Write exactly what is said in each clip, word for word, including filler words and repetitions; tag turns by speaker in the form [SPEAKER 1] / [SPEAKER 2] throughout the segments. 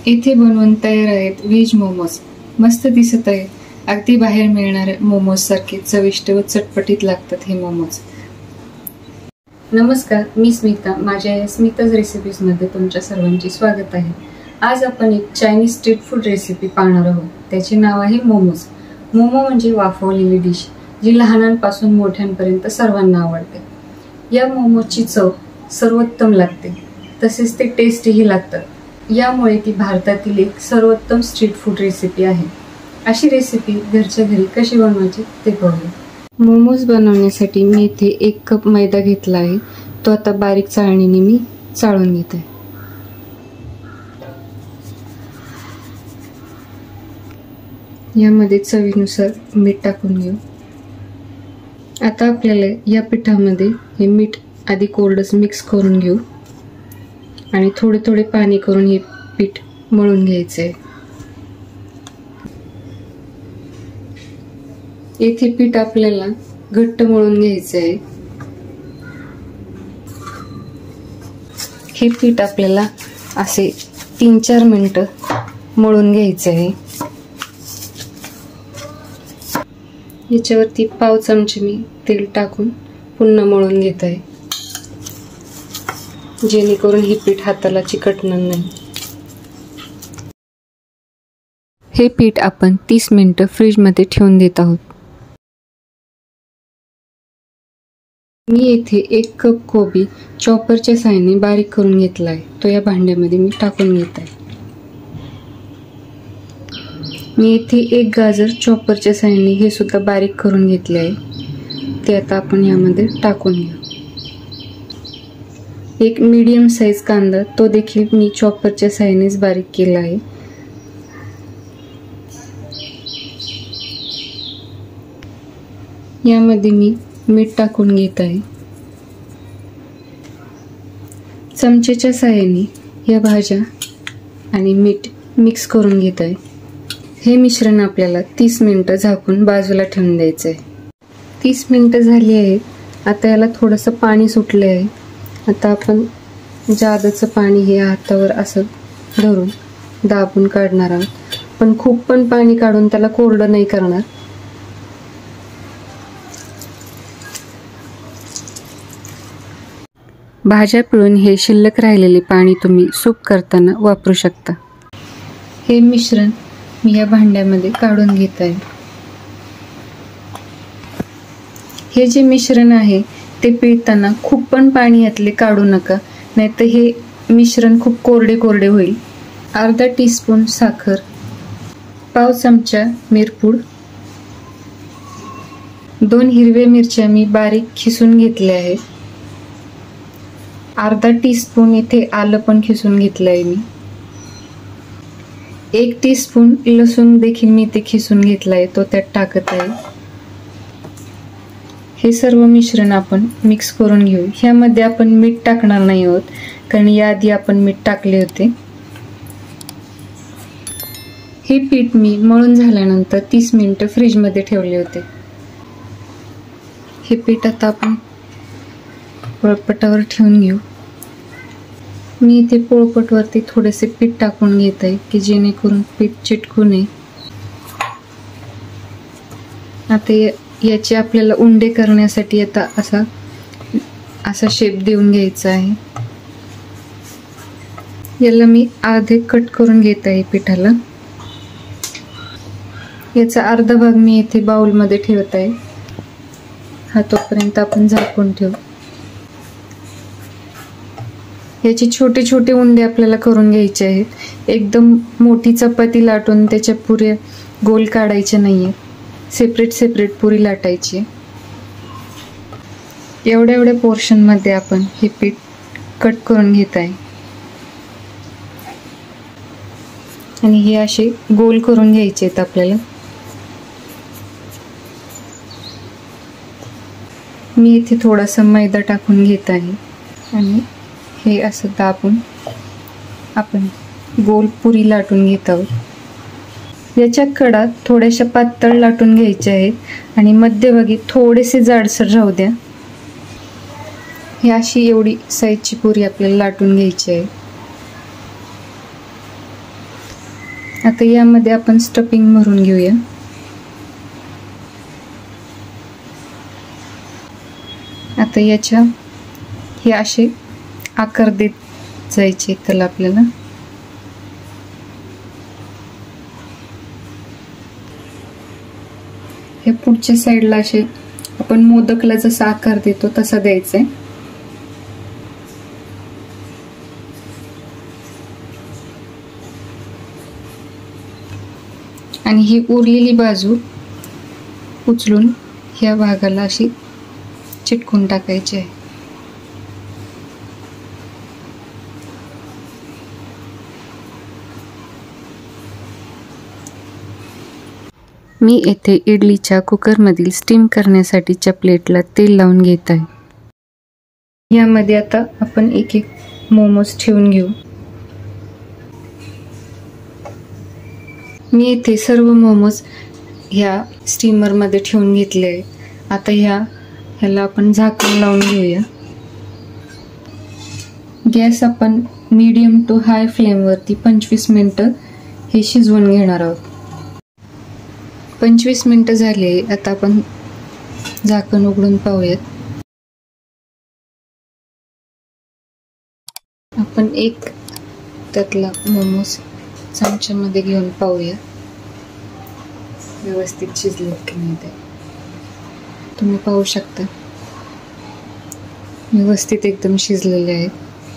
[SPEAKER 1] इथे बनवून तयार आहेत व्हेज मोमोज. मस्त दिसत आहे. अगदी बाहेर मिळणाऱ्या मोमोज सारखे चविष्ट व चटपटीत लागतात हे मोमोज. नमस्कार, मी स्मिता. माझ्या या स्मिताज रेसिपीज मध्ये तुमच्या सर्वांचे स्वागत आहे. आज आपण एक चायनीज स्ट्रीट फूड रेसिपी पाहणार आहोत. त्याचे नाव आहे मोमोज. मोमो म्हणजे वाफवलेली डिश जी लहानांपासून मोठ्यांपर्यंत सर्वांना आवडते. या मोमोजची चव सर्वोत्तम लागते, तसेच ते टेस्टीही लागतात. यामुळे ती भारतातील एक सर्वोत्तम स्ट्रीट फूड रेसिपी आहे. अशी रेसिपी घरच्या घरी कशी बनवायची ते पाहूया. मोमोज बनवण्यासाठी मी इथे एक कप मैदा घेतला आहे. तो आता बारीक चाळणीने मी चाळून घेते. यामध्ये चवीनुसार मीठ टाकून घेऊ. आता आपल्याला या पिठामध्ये हे मीठ आधी कोरडंच मिक्स करून घेऊ आणि थोडे थोडे पाणी करून हे पीठ मळून घ्यायचे. येथे पीठ आपल्याला घट्ट मळून घ्यायचे आहे. हे पीठ आपल्याला असे तीन चार मिनिटं मळून घ्यायचे आहे. याच्यावरती पाव चमचे मी तेल टाकून पुन्हा मळून घेत आहे, जेणेकरून हे पीठ हाताला चिकटणार नाही. हे पीठ आपण तीस मिनिटं फ्रीजमध्ये ठेवून देत आहोत. मी येथे एक कप कोबी चॉपरच्या साहाय्याने बारीक करून घेतला आहे. तो या भांड्यामध्ये मी टाकून घेत आहे. मी येथे एक गाजर चॉपरच्या साहाय्याने हे सुद्धा बारीक करून घेतले आहे. ते आता आपण यामध्ये टाकून घेऊ. एक मीडियम साइज कांदा, तो देखील मी चॉपरच्या साहाय्यानेच बारीक केला आहे. यामध्ये मी मीठ टाकून घेत आहे. चमचेच्या साहाय्याने या भाज्या आणि मीठ मिक्स करून घेत आहे. हे मिश्रण आपल्याला तीस मिनिटं झाकून बाजूला ठेवून द्यायचं आहे. तीस मिनिटं झाली आहेत. आता याला थोडंसं पाणी सुटले आहे. आता आपण जादचं पाणी हे हातावर असं धरून दाबून काढणार आहोत. पण खूप पण पाणी काढून त्याला कोरडं नाही करणार. भाज्या पिळून हे शिल्लक राहिलेले पाणी तुम्ही सूप करताना वापरू शकता. हे मिश्रण मी या भांड्यामध्ये काढून घेत आहे. हे जे मिश्रण आहे ते पिळताना खूप पण पाणी यातले काढू नका, नाहीतर हे मिश्रण खूप कोरडे कोरडे होईल. अर्धा टीस्पून साखर, पाव चमचा मिरपूड, दोन हिरव्या मिरच्या मी बारीक खिसून घेतल्या आहेत. अर्धा टीस्पून इथे आलं पण खिसून घेतलं आहे मी. एक टीस्पून लसूण देखील मी इथे खिसून घेतला आहे, तो त्यात टाकत आहे. हे सर्व मिश्रण आपण मिक्स करून घेऊ. ह्यामध्ये आपण मीठ टाकणार नाही आहोत, कारण याआधी आपण मीठ टाकले होते. हे पीठ मी मळून झाल्यानंतर तीस मिनिटं फ्रीजमध्ये ठेवले होते. हे पीठ आता आपण पोळपाटावर ठेवून घेऊ. मी इथे पोळपाटावरती थोडेसे पीठ टाकून घेत आहे, की जेणेकरून पीठ चिटकू नये. आता याचे आपल्याला उंडे करण्यासाठी आता असा असा शेप देऊन घ्यायचा आहे. याला मी अर्धे कट करून घेत आहे पिठाला. याचा अर्धा भाग मी इथे बाउलमध्ये ठेवत आहे. हा तोपर्यंत आपण झाकून ठेवू. याचे छोटे छोटे उंडे आपल्याला करून घ्यायचे आहेत. एकदम मोठी चपाती लाटून त्याच्या पुऱ्या गोल काढायचे नाहीये. सेपरेट सेपरेट पुरी लाटायची. एवढ्या एवढ्या पोर्शन मध्ये आपण हे पीठ कट करून घेत आहे आणि हे असे गोल करून घ्यायचे आहेत आपल्याला. मी इथे थोडासा मैदा टाकून घेत आहे आणि हे असं दाबून आपण गोल पुरी लाटून घेत आहोत. याच्या कडा थोड्याशा पातळ लाटून घ्यायच्या आहेत आणि मध्यभागी थोडेसे जाडसर राहू द्या. ही अशी एवढी साईजची पुरी आपल्याला लाटून घ्यायची आहे. आता यामध्ये आपण स्टफिंग भरून घेऊया. आता याच्या हे असे आकार देत जायचे त्याला आपल्याला. हे पुढच्या साईडला असे आपण मोदकला जसा आकार देतो तसा द्यायचा आहे. आणि ही उरलेली बाजू उचलून ह्या भागाला अशी चिटकून टाकायची आहे. मी येथे इडलीच्या कुकरमधील स्टीम करण्यासाठीच्या प्लेटला तेल लावून घेत आहे. यामध्ये आता आपण एक एक मोमोज ठेवून घेऊ. मी येथे सर्व मोमोज ह्या स्टीमरमध्ये ठेवून घेतले आहे. आता ह्या ह्याला आपण झाकण लावून घेऊया. गॅस आपण मीडियम टू हाय फ्लेमवरती पंचवीस मिनिटं हे शिजवून घेणार आहोत. पंचवीस मिनिटं झाले. आता आपण झाकण उघडून पाहूयात. आपण एक त्यातला मोमोज चमच्यामध्ये घेऊन पाहूया व्यवस्थित शिजलेत की नाही ते. तुम्ही पाहू शकता व्यवस्थित एकदम शिजलेले आहेत.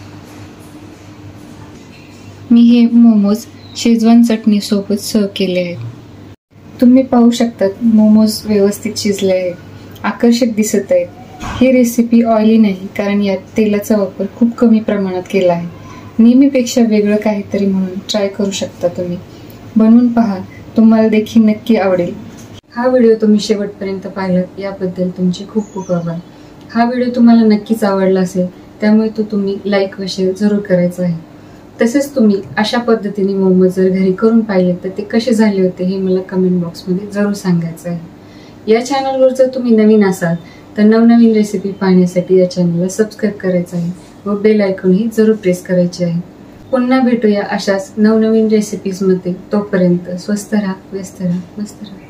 [SPEAKER 1] मी हे मोमोज शेजवान चटणी सोबत सर्व केले आहेत. तुम्ही पाहू शकता मोमोज व्यवस्थित शिजले आहेत, आकर्षक दिसत आहेत. ही रेसिपी ऑइली नाही कारण यात तेलाचा वापर खूप कमी प्रमाणात केला आहे. नेहमीपेक्षा वेगळं काहीतरी म्हणून ट्राय करू शकता तुम्ही. बनवून पहा, तुम्हाला देखील नक्की आवडेल. हा व्हिडिओ तुम्ही शेवटपर्यंत पाहिलात याबद्दल तुमचे खूप खूप आभार. हा व्हिडिओ तुम्हाला नक्कीच आवडला असेल, त्यामुळे तो तुम्ही लाईक व शेअर जरूर करायचा आहे. तसेच तुम्ही अशा पद्धतीने मोमोज जर घरी करून पाहिले तर ते कसे झाले होते हे मला कमेंट बॉक्समध्ये जरूर सांगायचं आहे. या चॅनलवर जर तुम्ही नवीन असाल तर नवनवीन रेसिपी पाहण्यासाठी या चॅनलला सबस्क्राईब करायचं आहे व बेल आयकॉनही जरूर प्रेस करायचे आहे. पुन्हा भेटूया अशाच नवनवीन रेसिपीजमध्ये. तोपर्यंत स्वस्त राहा, व्यस्त राहा, मस्त राहा.